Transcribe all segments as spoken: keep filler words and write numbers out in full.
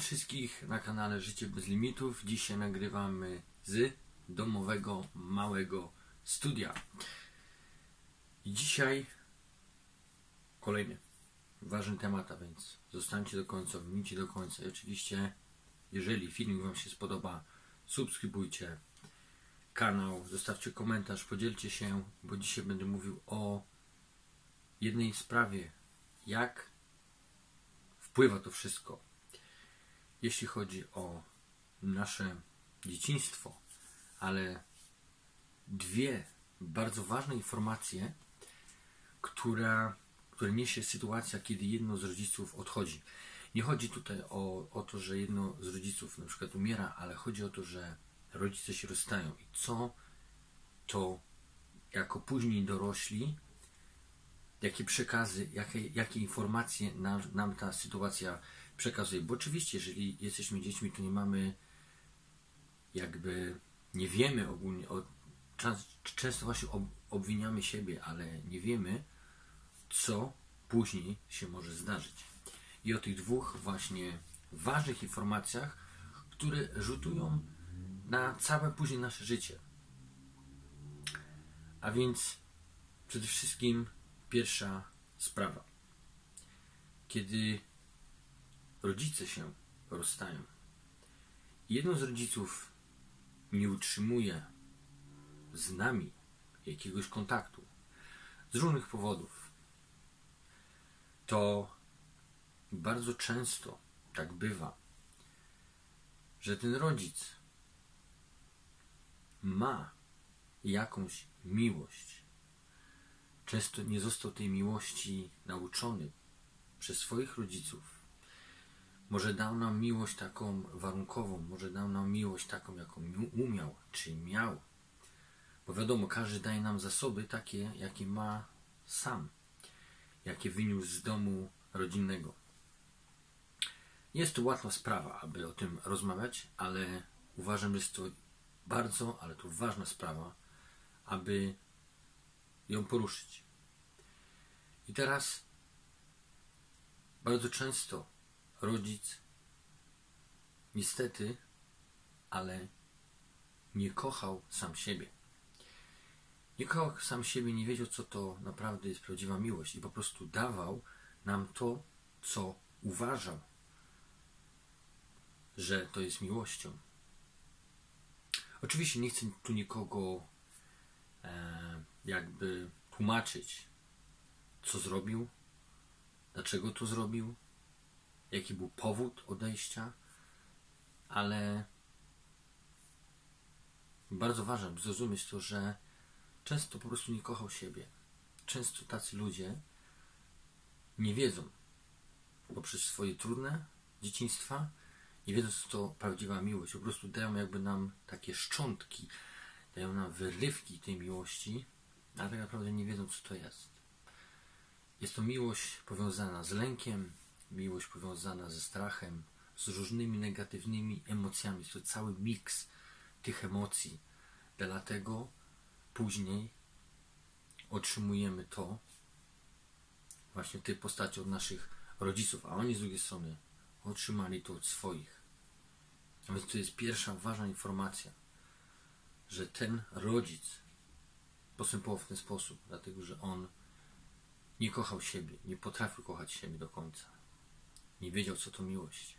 wszystkich na kanale Życie bez limitów. Dzisiaj nagrywamy z domowego, małego studia. I dzisiaj kolejny ważny temat, a więc zostańcie do końca, ominijcie do końca. I oczywiście, jeżeli filmik Wam się spodoba, subskrybujcie kanał, zostawcie komentarz, podzielcie się, bo dzisiaj będę mówił o jednej sprawie, jak wpływa to wszystko, jeśli chodzi o nasze dzieciństwo, ale dwie bardzo ważne informacje, która, które niesie sytuacja, kiedy jedno z rodziców odchodzi. Nie chodzi tutaj o, o to, że jedno z rodziców na przykład umiera, ale chodzi o to, że rodzice się rozstają i co to jako później dorośli, jakie przekazy, jakie, jakie informacje nam, nam ta sytuacja przekazuje. Bo oczywiście, jeżeli jesteśmy dziećmi, to nie mamy, jakby, nie wiemy ogólnie, o, często właśnie ob, obwiniamy siebie, ale nie wiemy, co później się może zdarzyć. I o tych dwóch właśnie ważnych informacjach, które rzutują na całe później nasze życie. A więc przede wszystkim pierwsza sprawa. Kiedy rodzice się rozstają i jeden z rodziców nie utrzymuje z nami jakiegoś kontaktu z różnych powodów, to bardzo często tak bywa, że ten rodzic ma jakąś miłość. Często nie został tej miłości nauczony przez swoich rodziców. Może dał nam miłość taką warunkową, może dał nam miłość taką, jaką umiał, czy miał. Bo wiadomo, każdy daje nam zasoby takie, jakie ma sam, jakie wyniósł z domu rodzinnego. Jest to łatwa sprawa, aby o tym rozmawiać, ale uważam, że jest to bardzo, ale to ważna sprawa, aby ją poruszyć. I teraz bardzo często rodzic niestety, ale nie kochał sam siebie. Nie kochał sam siebie, nie wiedział, co to naprawdę jest prawdziwa miłość i po prostu dawał nam to, co uważał, że to jest miłością. Oczywiście nie chcę tu nikogo e, jakby tłumaczyć, co zrobił, dlaczego to zrobił, jaki był powód odejścia, ale bardzo ważne, by zrozumieć to, że często po prostu nie kochał siebie. Często tacy ludzie nie wiedzą poprzez swoje trudne dzieciństwa, nie wiedzą, co to prawdziwa miłość. Po prostu dają jakby nam takie szczątki, dają nam wyrywki tej miłości, ale tak naprawdę nie wiedzą, co to jest. Jest to miłość powiązana z lękiem, miłość powiązana ze strachem, z różnymi negatywnymi emocjami. Jest to cały miks tych emocji. Dlatego później otrzymujemy to, właśnie w tej postaci od naszych rodziców, a oni z drugiej strony otrzymali to od swoich. A więc to jest pierwsza ważna informacja, że ten rodzic postępował w ten sposób, dlatego że on nie kochał siebie, nie potrafił kochać siebie do końca. Nie wiedział, co to miłość.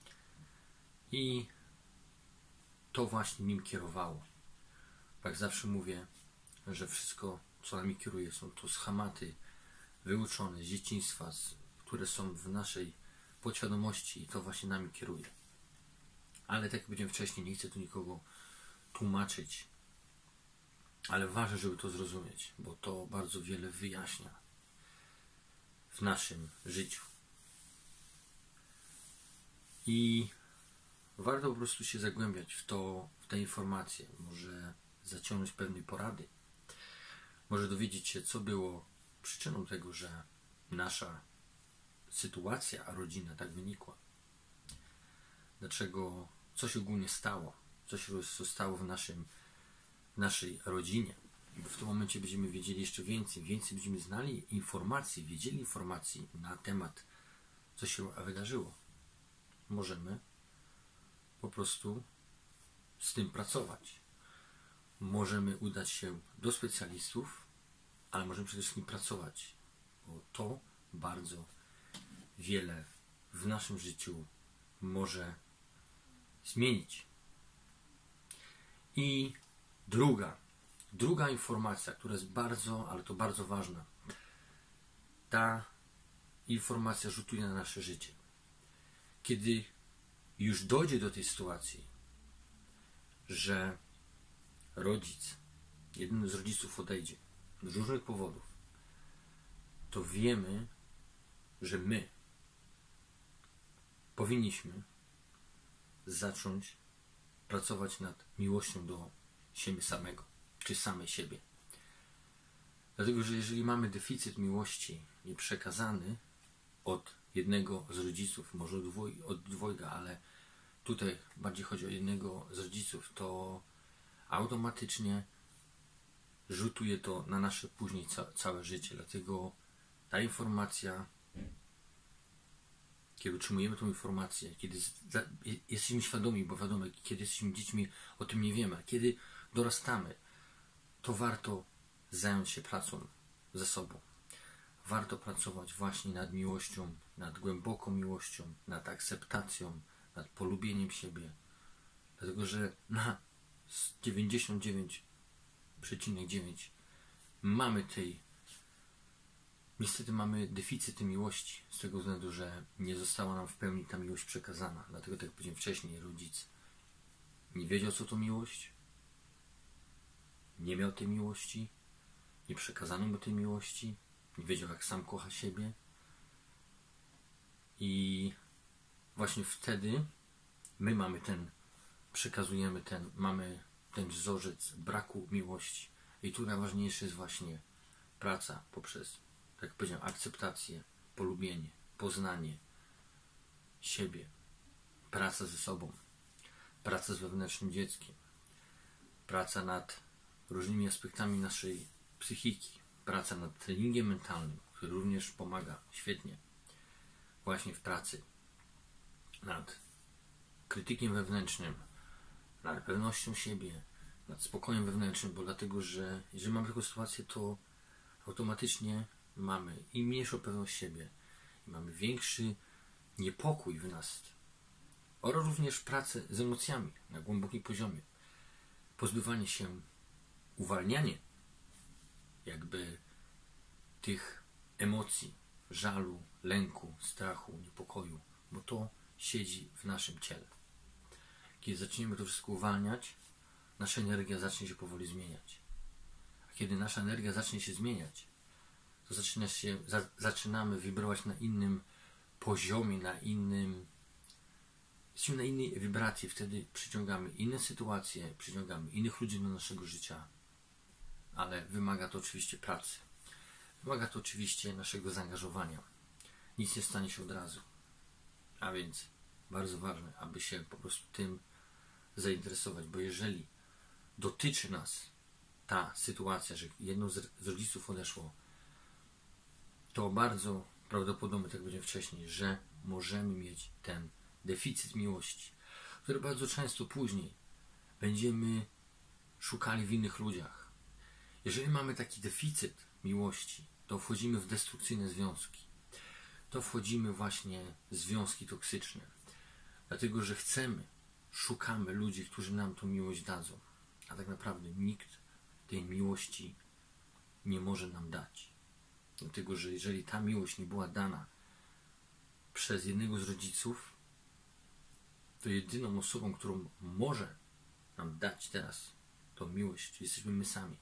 I to właśnie nim kierowało. Jak zawsze mówię, że wszystko, co nami kieruje, są to schematy wyuczone z dzieciństwa, które są w naszej podświadomości i to właśnie nami kieruje. Ale tak jak powiedziałem wcześniej, nie chcę tu nikogo tłumaczyć, ale ważne, żeby to zrozumieć, bo to bardzo wiele wyjaśnia w naszym życiu. I warto po prostu się zagłębiać w to, w te informacje, może zaciągnąć pewne porady, może dowiedzieć się, co było przyczyną tego, że nasza sytuacja, a rodzina tak wynikła. Dlaczego, co się ogólnie stało, co się stało w, naszym, w naszej rodzinie. Bo w tym momencie będziemy wiedzieli jeszcze więcej, więcej będziemy znali informacji, wiedzieli informacji na temat, co się wydarzyło. Możemy po prostu z tym pracować. Możemy udać się do specjalistów, ale możemy przede wszystkim pracować, bo to bardzo wiele w naszym życiu może zmienić. I druga, druga informacja, która jest bardzo, ale to bardzo ważna. Ta informacja rzutuje na nasze życie. Kiedy już dojdzie do tej sytuacji, że rodzic, jeden z rodziców odejdzie z różnych powodów, to wiemy, że my powinniśmy zacząć pracować nad miłością do siebie samego, czy samej siebie. Dlatego, że jeżeli mamy deficyt miłości nieprzekazany od jednego z rodziców, może od, dwoj, od dwojga, ale tutaj bardziej chodzi o jednego z rodziców, to automatycznie rzutuje to na nasze później ca całe życie. Dlatego ta informacja, kiedy otrzymujemy tą informację, kiedy jesteśmy świadomi, bo wiadomo, kiedy jesteśmy dziećmi, o tym nie wiemy, a kiedy dorastamy, to warto zająć się pracą ze sobą. Warto pracować właśnie nad miłością, nad głęboką miłością, nad akceptacją, nad polubieniem siebie. Dlatego, że na dziewięćdziesiąt dziewięć przecinek dziewięć mamy tej, niestety mamy deficyty miłości, z tego względu, że nie została nam w pełni ta miłość przekazana. Dlatego, tak jak powiedziałem wcześniej, rodzic nie wiedział, co to miłość, nie miał tej miłości, nie przekazano mu tej miłości, nie wiedział, jak sam kocha siebie. I właśnie wtedy my mamy ten, przekazujemy ten, mamy ten wzorzec braku miłości. I tu najważniejsze jest właśnie praca poprzez, tak jak powiedziałem, akceptację, polubienie, poznanie siebie, praca ze sobą, praca z wewnętrznym dzieckiem, praca nad różnymi aspektami naszej psychiki, praca nad treningiem mentalnym, który również pomaga świetnie właśnie w pracy nad krytykiem wewnętrznym, nad pewnością siebie, nad spokojem wewnętrznym, bo dlatego, że jeżeli mamy taką sytuację, to automatycznie mamy i mniejszą pewność siebie, i mamy większy niepokój w nas, oraz również pracę z emocjami na głębokim poziomie. Pozbywanie się, uwalnianie jakby tych emocji, żalu, lęku, strachu, niepokoju, bo to siedzi w naszym ciele. Kiedy zaczniemy to wszystko uwalniać, nasza energia zacznie się powoli zmieniać. A kiedy nasza energia zacznie się zmieniać, to zaczyna się, za, zaczynamy wibrować na innym poziomie, na innym, jesteśmy na innej wibracji. Wtedy przyciągamy inne sytuacje, przyciągamy innych ludzi do naszego życia, ale wymaga to oczywiście pracy. Wymaga to oczywiście naszego zaangażowania. Nic nie stanie się od razu. A więc bardzo ważne, aby się po prostu tym zainteresować, bo jeżeli dotyczy nas ta sytuacja, że jedno z rodziców odeszło, to bardzo prawdopodobne, tak jak powiedziałem wcześniej, że możemy mieć ten deficyt miłości, który bardzo często później będziemy szukali w innych ludziach. Jeżeli mamy taki deficyt miłości, to wchodzimy w destrukcyjne związki. To wchodzimy właśnie w związki toksyczne. Dlatego, że chcemy, szukamy ludzi, którzy nam tą miłość dadzą. A tak naprawdę nikt tej miłości nie może nam dać. Dlatego, że jeżeli ta miłość nie była dana przez jednego z rodziców, to jedyną osobą, którą może nam dać teraz tą miłość, jesteśmy my sami.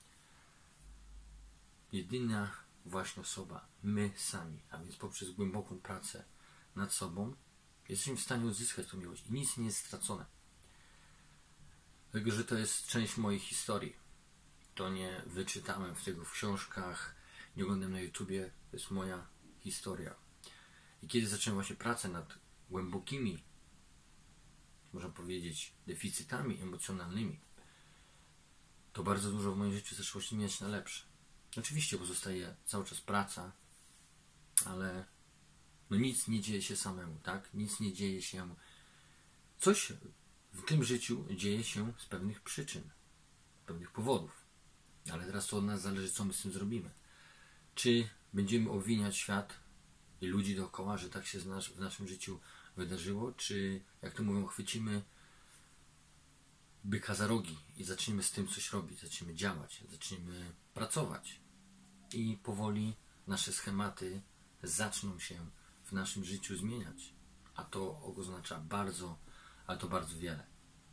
Jedyna właśnie osoba, my sami, a więc poprzez głęboką pracę nad sobą jesteśmy w stanie odzyskać tą miłość i nic nie jest stracone. Dlatego, że to jest część mojej historii. To nie wyczytałem w tego w książkach, nie oglądam na YouTubie, to jest moja historia. I kiedy zacząłem właśnie pracę nad głębokimi, można powiedzieć, deficytami emocjonalnymi, to bardzo dużo w moim życiu zaczęło się zmieniać na lepsze. Oczywiście pozostaje cały czas praca, ale no nic nie dzieje się samemu, tak? Nic nie dzieje się coś w tym życiu dzieje się z pewnych przyczyn, z pewnych powodów. Ale teraz to od nas zależy, co my z tym zrobimy. Czy będziemy obwiniać świat i ludzi dookoła, że tak się w naszym życiu wydarzyło, czy, jak to mówią, chwycimy byka za rogi i zaczniemy z tym coś robić, zaczniemy działać, zaczniemy pracować i powoli nasze schematy zaczną się w naszym życiu zmieniać. A to oznacza bardzo, ale to bardzo wiele.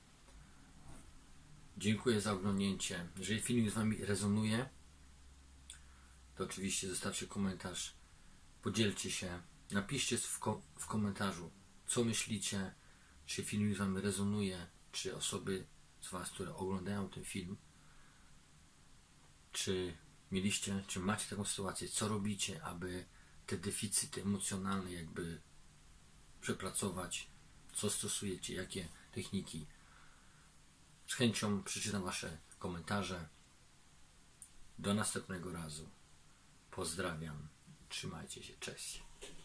Dziękuję za oglądnięcie. Jeżeli film z Wami rezonuje, to oczywiście zostawcie komentarz, podzielcie się, napiszcie w, ko w komentarzu, co myślicie, czy film z Wami rezonuje, czy osoby z Was, które oglądają ten film, czy mieliście, czy macie taką sytuację, co robicie, aby te deficyty emocjonalne jakby przepracować, co stosujecie, jakie techniki. Z chęcią przeczytam Wasze komentarze. Do następnego razu. Pozdrawiam. Trzymajcie się. Cześć.